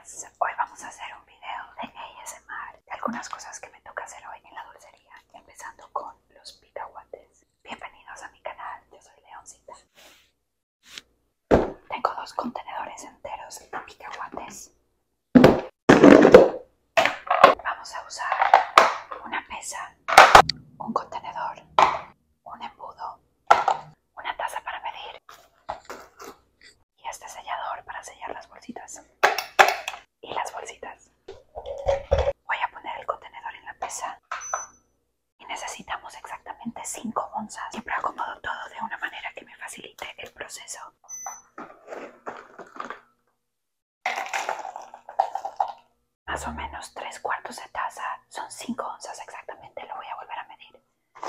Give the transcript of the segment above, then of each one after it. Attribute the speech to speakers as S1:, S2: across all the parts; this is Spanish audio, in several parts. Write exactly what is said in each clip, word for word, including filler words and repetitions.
S1: días. Hoy vamos a hacer un video de A S M R, de algunas cosas que me toca hacer hoy en la dulcería, empezando con los picahuates. Bienvenidos a mi canal, yo soy Leoncita. Tengo dos contenedores enteros de picahuates. Vamos a usar una pesa, un contenedor, un embudo, una taza para medir y este sellador para sellar las bolsitas y las bolsitas. Voy a poner el contenedor en la pesa y necesitamos exactamente cinco onzas. Siempre acomodo todo de una manera que me facilite el proceso. Más o menos tres cuartos de taza son cinco onzas exactamente. Lo voy a volver a medir.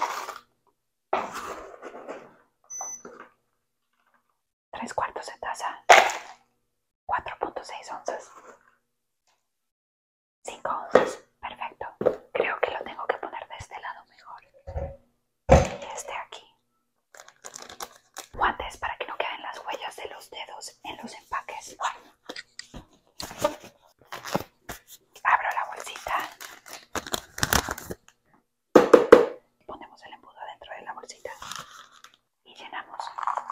S1: Tres cuartos de taza, cuatro punto seis onzas. cinco onzas, perfecto. Creo que lo tengo que poner de este lado mejor. Y este aquí. Guantes para que no queden las huellas de los dedos en los empaques. Abro la bolsita. Ponemos el embudo dentro de la bolsita. Y llenamos.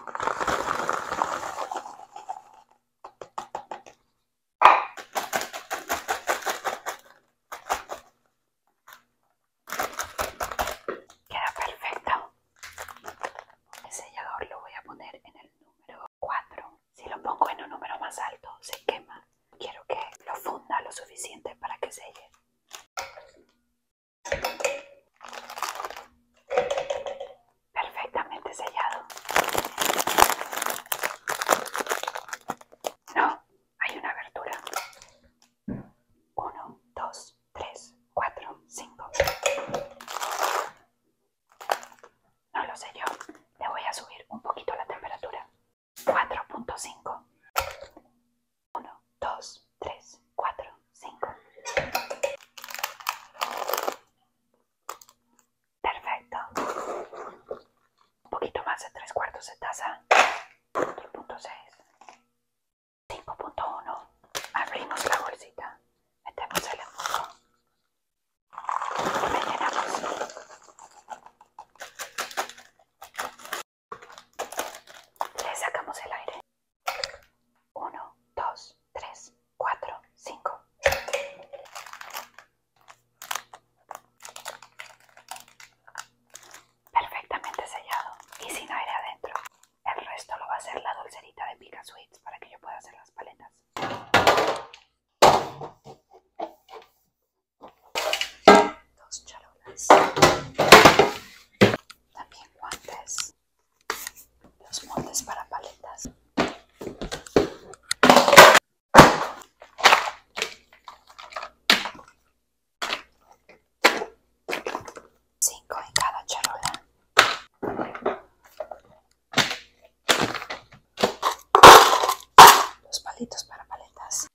S1: Queda perfecto. El sellador lo voy a poner en el número cuatro. Si lo pongo en un número más alto, se quema. Quiero que lo funda lo suficiente para que selle. Perfectamente sellado. No, hay una abertura. Uno, dos, tres, cuatro, cinco. No lo sé yo. Le voy a subir un poquito la temperatura. cuatro punto cinco. uno, dos, tres, cuatro, cinco. Perfecto. Un poquito más de tres cuartos de taza. cuatro punto seis. cinco punto uno. Abrimos la bolsita. Metemos el embudo. Rellenamos. Le sacamos el aire. uno, dos, tres, cuatro, cinco. Perfectamente sellado y sin aire adentro. El resto lo va a hacer la dulcerita de Pica Sweets para que yo pueda hacer las paletas. Dos charolas. También guantes. Los moldes para paletas. Cinco en cada charola. Los palitos para paletas.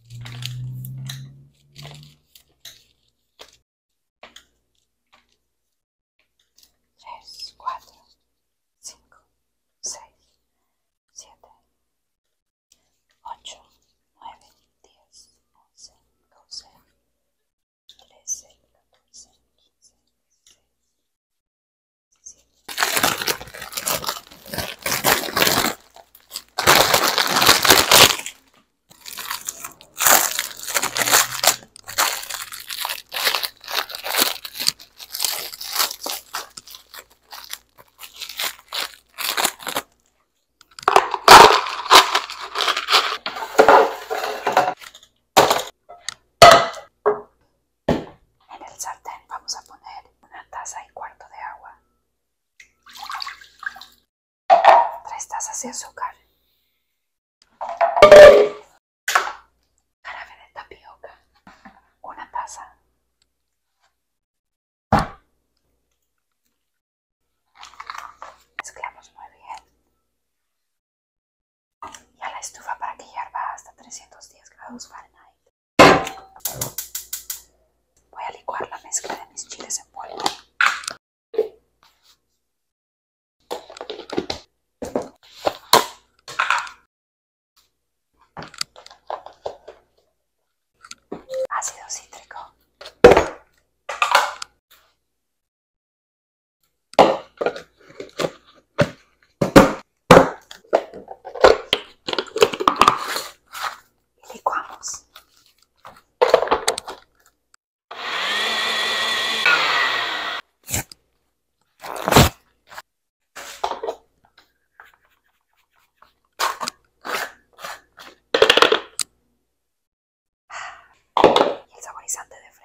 S1: Tres, cuatro, cinco, seis, siete, ocho, nueve, diez, once, doce, trece, catorce, quince, dieciséis, En el sartén vamos a poner una taza y cuarto de agua. Tres tazas de azúcar. Jarabe de tapioca. Una taza. Mezclamos muy bien. Y a la estufa para que hierva hasta trescientos diez grados Fahrenheit. Voy a licuar la mezcla de mis chiles en polvo.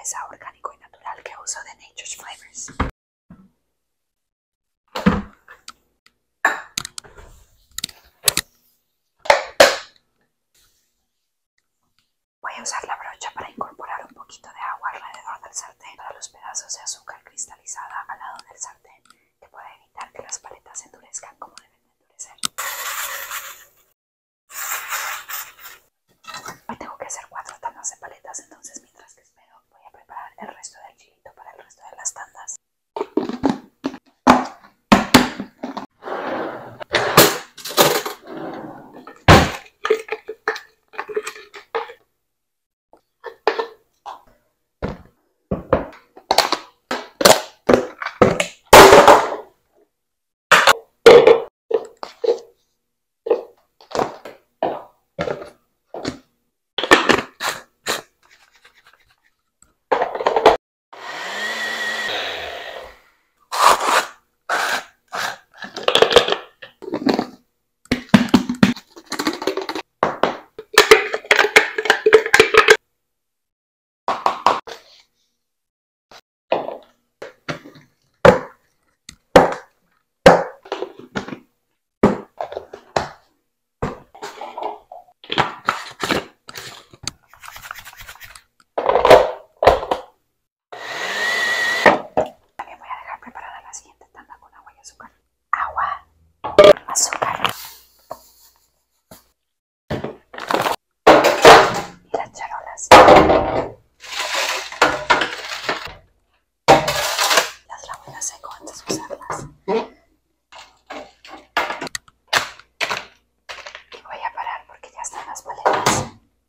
S1: cerveza orgánico y natural que uso de Nature's Flavors. Voy a usar la brocha para incorporar un poquito de agua alrededor del sartén para los pedazos de azúcar cristalizada al lado del sartén, que puede evitar que las paletas se endurezcan como deben de endurecer. Hoy tengo que hacer cuatro tandas de paletas, entonces mientras que espero voy a preparar el resto del chilito para el resto de las tandas. Azúcar y las charolas. Las lavo y las seco antes de usarlas. Y voy a parar porque ya están las paletas.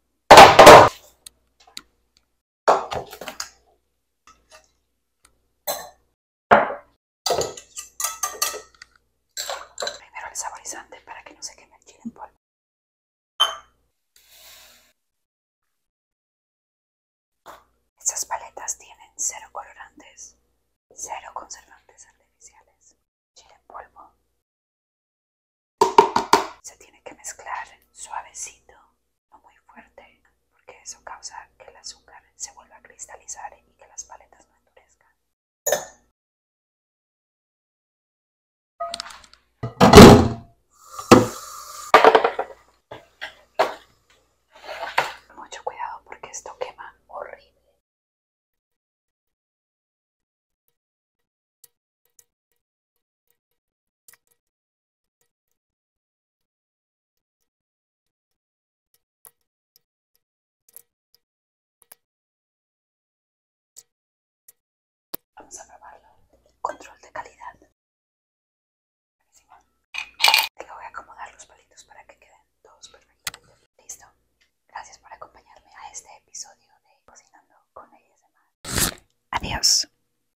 S1: Primero el saborizante para que no se queme el chile en polvo. Estas paletas tienen cero colorantes, cero conservantes artificiales, chile en polvo. Se tiene que mezclar suavecito, no muy fuerte, porque eso causa que el azúcar se vuelva a cristalizar y que las paletas no endurezcan. Mucho cuidado porque esto quema horrible. Vamos a probarlo. Control